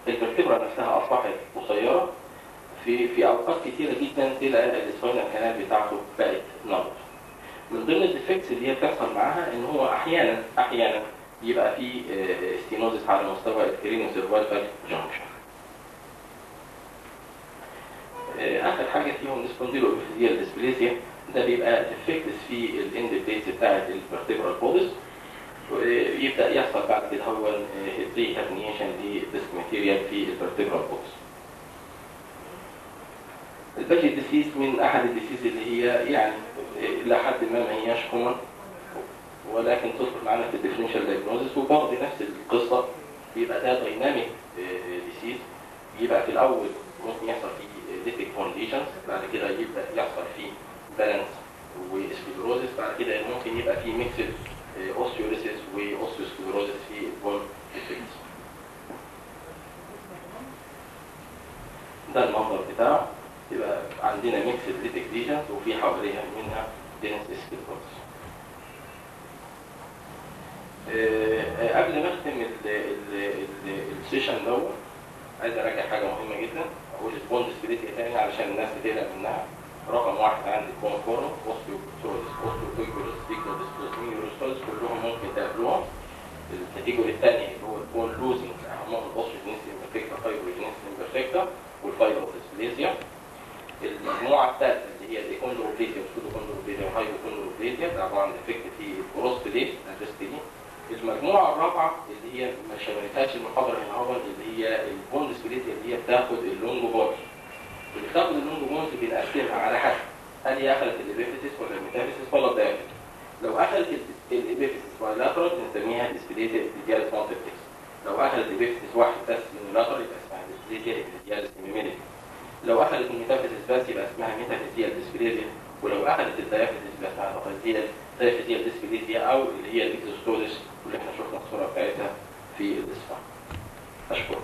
الفرتبرا نفسها اصبحت قصيره، في اوقات كتيره جدا تلاقي السباينال كانال بتاعته بقت نمط. من ضمن الديفكتس اللي هي بتحصل معاها ان هو احيانا يبقى في ستينوزيس على مستوى الكرينيو سيرفايكال جانكشن. اخر حاجه فيهم السبونديلو ابيفيزيال ديسبليزيا، ده بيبقى ديفكتس في الاند بليتس بتاعت الفرتبرال بودز، ويبدا يحصل بعد كده هو ري هرنيشن للديسك ماتيريال في الفرتبرال بودز. الباجي ديسيز من احد الديسيز اللي هي يعني الى حد ما هياش كومن، ولكن تدخل معانا في الديفرنشال دايجنوزس، وبرضه نفس القصه بيبقى ده دايناميك ديسيز. يبقى في الاول ممكن يحصل فيه ليتيك فونديشنز، بعد كده يبدا يحصل فيه بالانس وسكليروزس، بعد كده ممكن يبقى فيه ميكسد اوستيوريسيس واوستيوسكليروزس في البون ديفكتس. ده المنظر بتاعه، يبقى عندنا ميكسد ليتيك ليجنز وفي حواليها منها دينس سكليروزس. قبل ما اختم السيشن دوت، عايز اراجع حاجه مهمه جدا، اقول البون ديسبليسيا تاني علشان الناس بتقلق منها. رقم واحد عندي بون كورنو، اوستيوبتروزس، اوستيوبيكولوس، ديكلوديسبلوزمين، يوروستوز، كلهم ممكن تقابلوهم. الكاتيجوري الثاني اللي هو البون لوزنج، اهمهم الاوستيوجينيس امبرفكتا، فايبروجينيس امبرفكتا، والفايبروسبليزيا. المجموعه الثالثه اللي هي الايكوندروبليزيا والسودوكوندروبليزيا والهايبوكوندروبليزيا، ده عباره عن ديفكت في البروستليت الجستيني. المجموعه الرابعه اللي هي ما شملتهاش المحاضره هنا هو، اللي هي البون ديسبليزيا، اللي هي بتاخد اللونج بونز. اللي بتاخد اللونج بونز بنقسمها على حسب هل هي اخذت الابيفيسيس ولا الميتافيسيس ولا الدايابيتس. لو اخذت الابيفيسيس بايلاترال بنسميها ديسبليزيا ابيدياليس مالتيبلكس. لو اخذت الابيفيسيس واحد بس من اللاترال يبقى اسمها ديسبليزيا ابيدياليس ميميليك. لو اخذت الميتافيسيس بس يبقى اسمها ميتافيزيال ديسبليزيا، ولو اخذت الدايافيزيس يبقى اسمها دايافيزيال ديسبليزيا، او اللي هي الاكزوستوليس واللي احنا شفنا الصوره بتاعتها في الاصفار. اشكرك.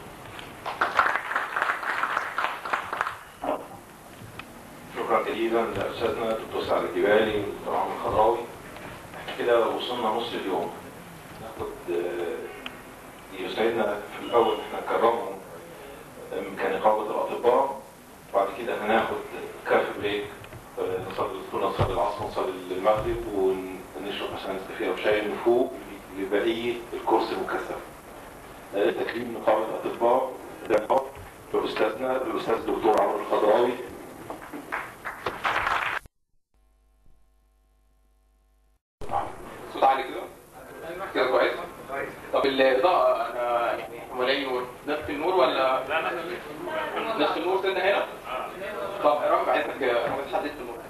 شكرا جزيلا لاستاذنا الدكتور سعد الجبالي والدكتور عمرو الخضراوي. احنا كده وصلنا نص اليوم. ناخد يسعدنا في الاول احنا نكرمهم كنقابه الاطباء، بعد كده هناخد كاف بريك، نصلي العصر ونصلي المغرب ونشرب عشان نستفيد وشاي نفوق لبقيه الكورس المكثف. تكريم نقابه الاطباء ده باستاذنا الاستاذ الدكتور عمرو الخضراوي. صوت عالي كده؟ كده كويس؟ طب الاضاءه انا يعني ولا نور؟ نفس النور ولا؟ لا نفس النور سنه هنا؟ طب يا رب عايزك حددت النور.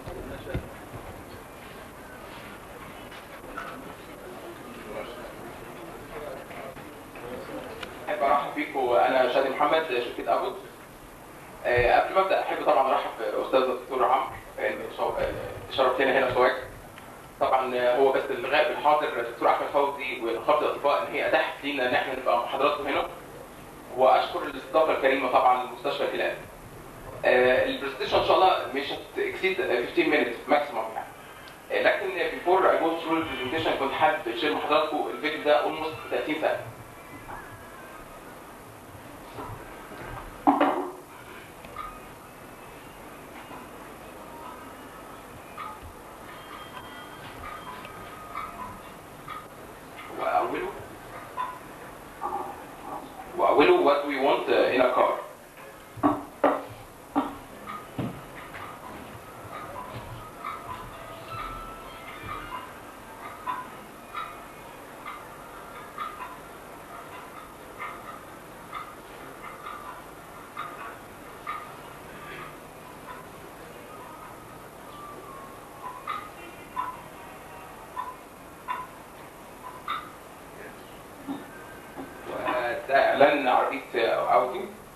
احب ارحب بيكم، انا شادي محمد شركه ابوت. قبل ما ابدا احب طبعا ارحب باستاذ الدكتور عمرو، شرفتنا هنا في سواك. طبعا هو بس الغائب الحاضر الدكتور احمد فوزي ونقابه الاطباء ان هي اتاحت لينا ان احنا نبقى مع حضراتكم هنا. واشكر الاستضافه الكريمه طبعا لمستشفى الهلال. البرزنتيشن ان شاء الله مش هتكسيد 15 مينت ماكسيموم يعني. لكن بيفور اي جو ثرو البرزنتيشن كنت حابب اشير مع حضراتكم الفيديو ده اولموست 30 ثانيه. وأوله what we want in a car. ده اعلان عربيه اودي.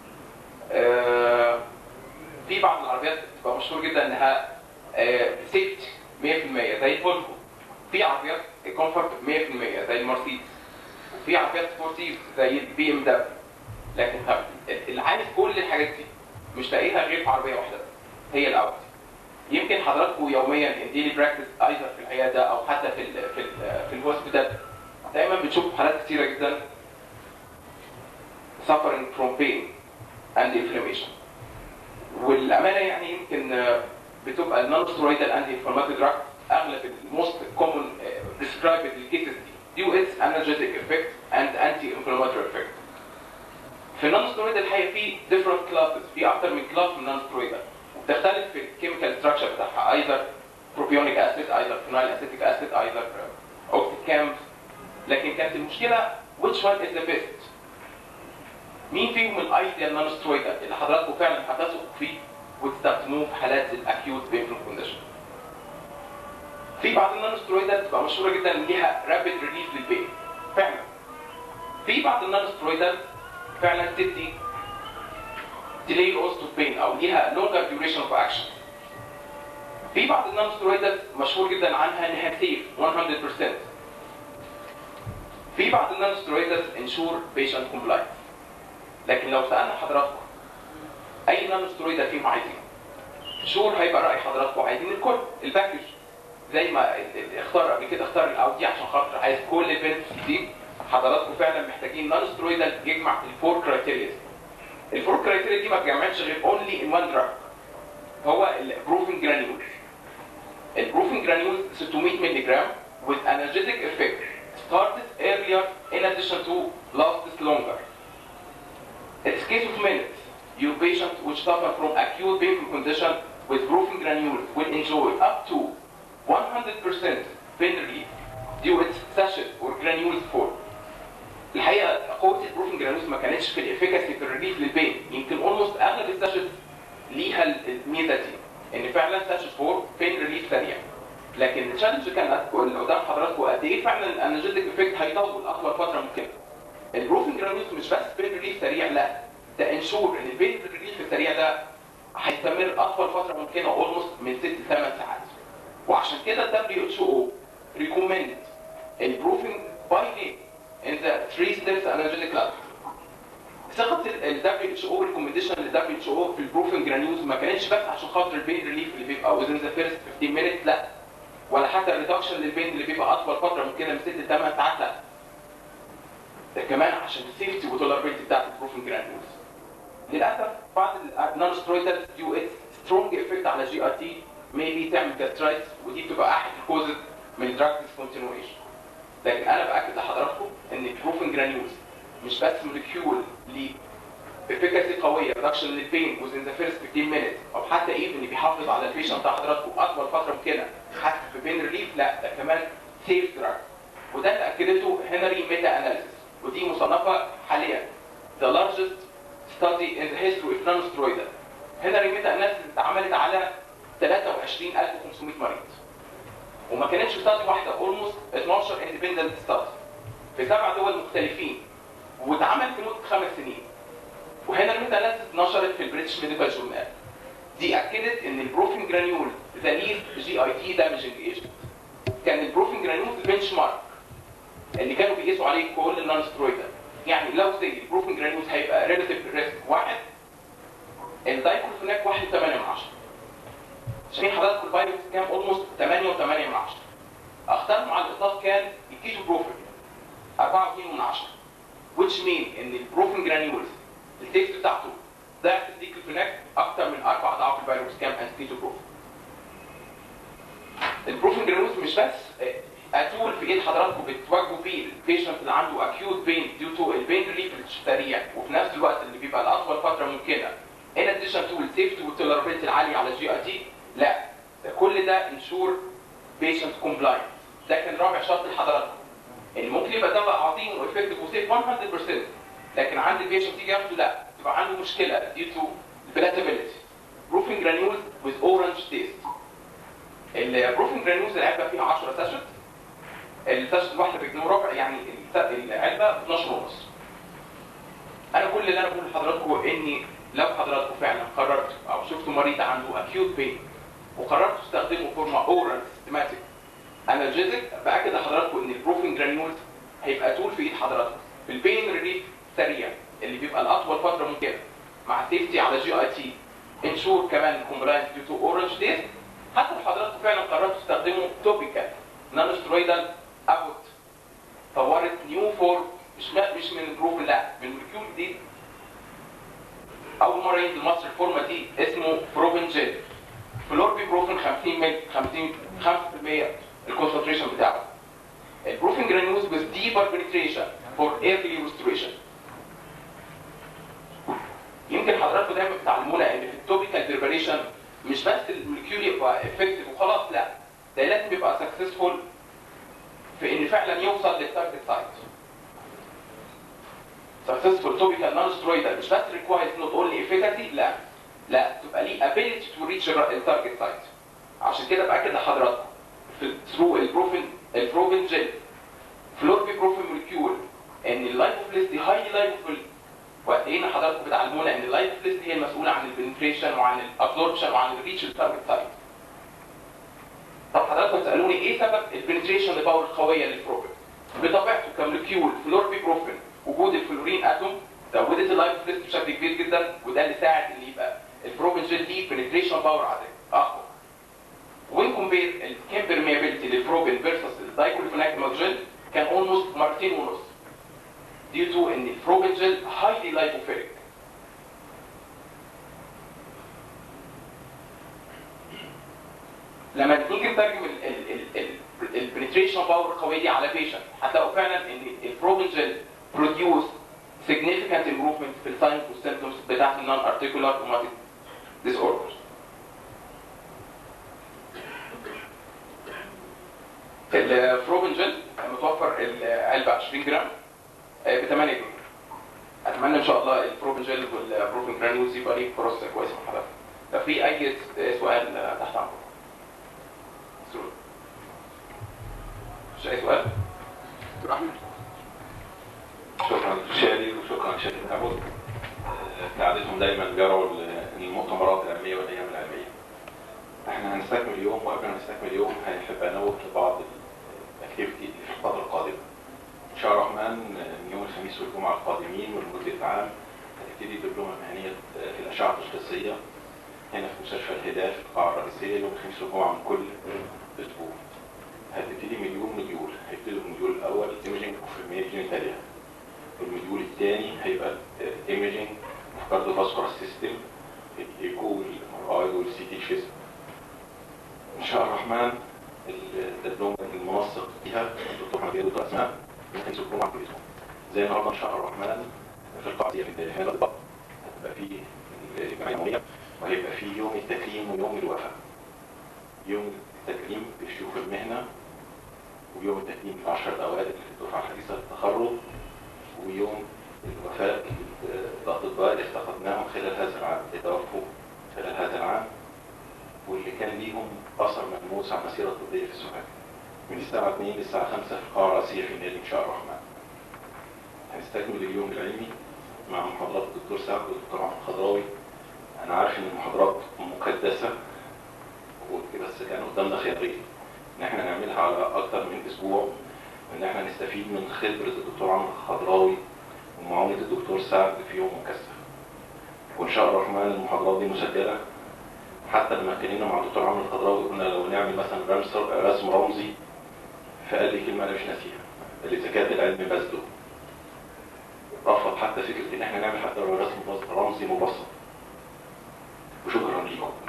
في بعض العربيات بتبقى مشهور جدا انها سيفتي 100% زي الفولفو، في عربيات كومفورت 100% زي المرسيدس، وفي عربيات سبورتيف زي البي ام دبليو. لكن اللي عايز كل الحاجات دي مش لاقيها غير في عربيه واحده، هي الاودي. يمكن حضراتكم يوميا الديلي براكتس ايضا في العياده او حتى في الهوسبيتال دايما بتشوفوا حالات كثيره جدا suffering from pain and inflammation. والامانه يعني يمكن بتبقى النون ستيرويدال انتي انفلاماتوري دراج اغلب الموست كومن described الكيسز دي due its analgesic effect and anti-inflammatory effect. في النون ستيرويدال الحقيقه في different classes، في اكتر من كلاس من النون ستيرويدال وبتختلف في الكيميكال ستراكشر بتاعها، either propionic acid، either phenyl acetic acid، either oxycams. لكن كانت المشكله which one is the best؟ مين فيهم الايديال نون ستيرويدال اللي حضراتكم فعلا هتثقوا فيه وتستخدموه في حالات الاكيوت بينفول كونديشن؟ في بعض النون ستيرويدال بتبقى مشهوره جدا ليها رابيد ريليف للبين فعلا. في بعض النون ستيرويدال فعلا تدي ديلي اوست اوف بين او ليها لونجر ديوريشن اوف اكشن. في بعض النون ستيرويدال مشهور جدا عنها انها سيف 100%. في بعض النون ستيرويدال انشور بيشنت كومبلاينس. لكن لو سالنا حضراتكم اي نون ستيرويدال فيهم عايزين؟ شور هيبقى راي حضراتكم عايزين الكل، الباكج زي ما اختار قبل كده، اختار الاودي عشان خاطر عايز كل البنفيتس دي. حضراتكم فعلا محتاجين نون ستيرويدال يجمع الفور كرايتيريا. الفور كرايتيريا دي ما بتجمعش غير اونلي ان وان دراج، هو البروفين جرانيول. البروفين جرانيول 600 مللي جرام with analgesic effect started earlier in addition to lasts longer. It's case of minutes. Your patient which suffer from acute painful condition with brufen granules will enjoy up to 100% pain relief due its sachet or granules form. الحقيقه قوه البروفين جرانولز ما كانتش في الافيكاسي في الريليف للبين، يمكن اولموست اغلب الساشت ليها الميزه دي ان فعلا ساشت فور بين ريليف سريع. لكن التشالنج كان اللي قدام حضراتكم قد ايه فعلا الانرجيتك افكت هيطول اطول فتره ممكنه. البروفين جرانولز مش بس بين ريليف سريع، لا ده انشور ان البين ريليف السريع ده هيستمر اطول فتره ممكنه اولموست من 6 ل 8 ساعات. وعشان كده ال WHO recommend البروفين by name in the 3 steps analgesic club. ثقة ال WHO recommendation لل WHO في البروفين جرانيولز ما كانتش بس عشان خاطر البين ريليف اللي بيبقى within the first 15 minutes، لا، ولا حتى الريدكشن للبين اللي بيبقى اطول فتره ممكنه من 6 ل 8 ساعات، لا، ده كمان عشان السيفتي والتولربيلتي بتاعت البروفين جرانيولز. للاسف بعض النون سترويدال ديو اتس سترونج افكت على جي ار تي ميبي تعمل جاسترايتس، ودي بتبقى احد الكوزز من الدراج ديسكونتينويشن. لكن انا باكد لحضراتكم ان البروفين جرانيولز مش بس مولكيول ليه افكاسي قويه ريدكشن للبين وزن ذا فيرست 15 minutes، او حتى ايفن بيحافظ على البيشنت بتاع حضراتكم اطول فتره ممكنه حتى في بين ريليف، لا ده كمان سيف دراج. وده اللي اكدته هنري ميتا اناليسيس، ودي مصنفه حاليا the largest study in the history of non-steroidal. هنري ميتا اناليسيس اتعملت على 23500 مريض، وما كانتش ستادي واحده، اولموست 12 اندبندنت ستادي في 7 دول مختلفين، واتعمل في مده 5 سنين. وهنا الميتا اناليسيس اتنشرت في البريتش ميديكال جورنال. دي اكدت ان البروفين جرانيول ذا ليست جي اي تي دامجنج ايجنت. كان البروفين جرانيول البنش مارك اللي كانوا بيقيسوا عليه كل النون سترويدال. يعني لو زي البروفين جرانيول هيبقى ريلاتيف ريسك 1، الدايكلوفيناك 1.8. عشان حضراتكم الفيروس كام اولموست 8.8. اختارهم على الاطلاق كان الكيتو بروفين 4.2، which mean ان البروفين جرانيولز التيست بتاعته ضعف الديكلوفيناك اكتر من 4 اضعاف الفيروس كام انتيتو بروفين. البروفين جرانيولز مش بس اتول في ايد حضراتكم بتواجهوا بيه البيشنت اللي عنده اكيوت بين ديو تو البين ريليف السريع، وفي نفس الوقت اللي بيبقى لاطول فتره ممكنه ان اديشن تو السيفتي والتولربيلتي العاليه على الجي اي تي، لا ده كل ده انشور بيشنت كومبلاينس. ده كان رابع شرط لحضراتكم، اللي ممكن يبقى دواء عظيم وافكتيف وسيف 100%، لكن عند البيشنت يجي ياخده لا تبقى عنده مشكله ديو تو البلاتابيلتي. بروفين جرانيولز وذ اورنج تيست. البروفين جرانيولز العلبه فيها 10 ساشت، الساشت الواحده بجنيه ربع، يعني العلبه 12 ونص. انا كل اللي انا بقوله لحضراتكم اني لو حضراتكم فعلا قررتوا او شفتوا مريض عنده اكيوت بين وقررتوا تستخدموا فورما اورال سيستماتيك انالجيزك، باكد لحضراتكم ان البروفين جرانيولز هيبقى تول في ايد حضراتكم في البين ريليف سريع اللي بيبقى لاطول فتره ممكنه، مع سيفتي على جي اي تي، انشور كمان كومبلاينس ديو تو اورنج تيست. حتى لو حضراتكم فعلا قررتوا تستخدموا توبيكال نون سترويدال ابوت طورت نيو فورم مش من البروفين، لا من مولكيول جديد 50 مل 5% الكونسنتريشن بتاعه. البروفين جرانيولز with deeper penetration for early restoration. يمكن حضراتكم دايما بتعلمونا ان في التوبيكال بريباريشن مش بس المولكيول يبقى افكتيف وخلاص، لا ده لازم يبقى سكسسفول في ان فعلا يوصل للتارجت سايت. سكسسفول توبيكال نون سترويدال مش بس ريكوايرز نوت اونلي افيكاسي، لا تبقى ليه ابيليتي تو ريتش التارجت سايت. عشان كده باكد لحضراتكم في ثرو البروفين جل فلوربي بروفين مولكيول ان اللايبوفيلز دي هايلي لايبوفيل، وقد ايه حضراتكم بتعلمونا ان اللايبوفيلز هي المسؤوله عن البنتريشن وعن الابزوربشن وعن الريتش التارجت سايت. طب حضراتكم تسالوني ايه سبب البنتريشن باور القويه للبروفين؟ بطبيعته كمولكيول فلوربي بروفين وجود الفلورين اتوم زودت اللايبوفيلز بشكل كبير جدا، وده اللي ساعد ان يبقى البروفين جل دي بنتريشن باور اقوى. When compare الكيم permeability للبروفين versus الدايكلوفيناك جل كان almost مرتين ونص due to ان البروفين جل highly lipophilic. لما نيجي نترجم البنتريشن باور القويه دي على بيشنت هتلاقوا فعلا ان البروفين جل produce significant improvement في الساينز والسيمبتومز بتاعت النون ارتيكولار روماتيك ديس اوردرز. البروفين جل متوفر العلبه 20 جرام ب 8 جنيه. اتمنى ان شاء الله البروفين جل والبروفين جرانيولز يبقى ليه فرص كويسه مع حضرتك. لو في اي سؤال تحت امركم. مش اي سؤال؟ دكتور احمد. شكرا شادي وشكرا شركه ابل. كعادتهم دايما بيروا المؤتمرات العلميه والايام العلميه. احنا هنستكمل اليوم، وقبل ما نستكمل اليوم هنحب انوه لبعض الاكتيفيتي اللي في الفتره القادمه. ان شاء الله الرحمن من يوم الخميس والجمعه القادمين ولمده عام هتبتدي الدبلومه المهنيه في الاشعه التشخيصيه هنا في مستشفى الهداف في القاعه الرئيسيه يوم الخميس والجمعه من كل اسبوع. هتبتدي مديول، هيبتدوا المديول الاول ايميجنج اوف جينيتاليا، والمديول الثاني هيبقى ايميجنج اوف كارديوفاسكولار سيستم، الايكو والام ار اي والسي تي شيست. ان شاء الله الرحمن الدبلومه المنسق فيها الدكتور محمد ودكتور اسماء ممكن يسوقوا مع كل اسبوع. زي النهارده ان شاء الله الرحمن في القاعه دي هنا بالضبط هتبقى فيه الجمعيه العموميه، وهيبقى فيه يوم التكريم ويوم الوفاه. يوم التكريم بشيوخ المهنه، ويوم التكريم في 10 اوائل الدفعه الحديثه للتخرج، ويوم الوفاه الاطباء اللي افتقدناهم خلال هذا العام، اللي توفوا خلال هذا العام واللي كان ليهم اثر ملموس على المسيره الطبيه في سوهاج. من الساعه 2 للساعه 5 في القاعه الرئيسيه في النادي ان شاء الله الرحمن. هنستكمل اليوم العلمي مع محاضرات الدكتور سعد والدكتور عمرو الخضراوي. انا عارف ان المحاضرات مكدسه بس كان قدامنا خيارين، ان احنا نعملها على اكتر من اسبوع، وان احنا نستفيد من خبره الدكتور عمرو الخضراوي ومعاونه الدكتور سعد في يوم مكثف. وان شاء الله الرحمن المحاضرات دي مسجله. حتى لما اتكلمنا مع الدكتور عمرو الخضراوي قلنا لو نعمل مثلا رسم رمزي، فقال لي كلمه انا مش ناسيها، اللي زكاه العلم بذله. رفض حتى فكره ان احنا نعمل حتى رسم رمزي مبسط. وشكرا لكم.